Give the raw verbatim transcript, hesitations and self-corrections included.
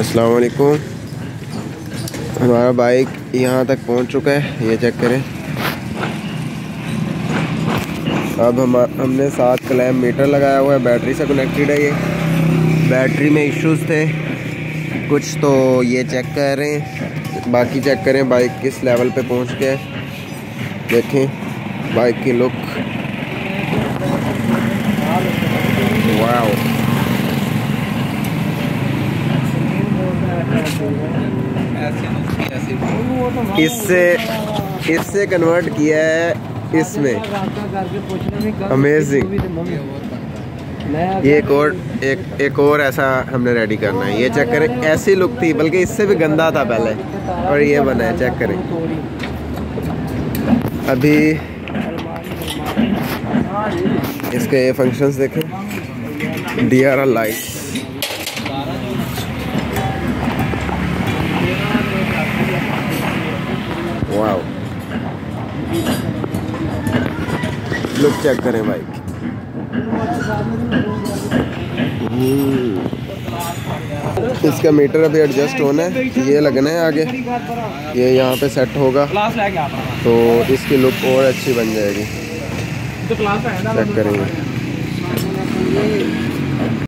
अस्सलाम वालेकुम। हमारा बाइक यहाँ तक पहुँच चुका है, ये चेक करें। अब हम हमने सात क्लैम मीटर लगाया हुआ है, बैटरी से कनेक्टेड है। ये बैटरी में इश्यूज थे कुछ, तो ये चेक कर रहे हैं। बाकी चेक करें बाइक किस लेवल पे पहुँच गया है। देखें बाइक की लुक, वाओ। इससे इससे कन्वर्ट किया है इसमें, अमेजिंग। ये एक और एक एक और ऐसा हमने रेडी करना है। ये चेक करें, ऐसी लुक थी, बल्कि इससे भी गंदा था पहले, और ये बना है। चेक करें अभी इसके ये फंक्शंस देखें। D R L light, wow. Look check करें बाइक। इसका मीटर अभी एडजस्ट होना है, ये लगना है आगे, ये यहाँ पे सेट होगा तो इसकी लुक और अच्छी बन जाएगी। चेक करेंगे।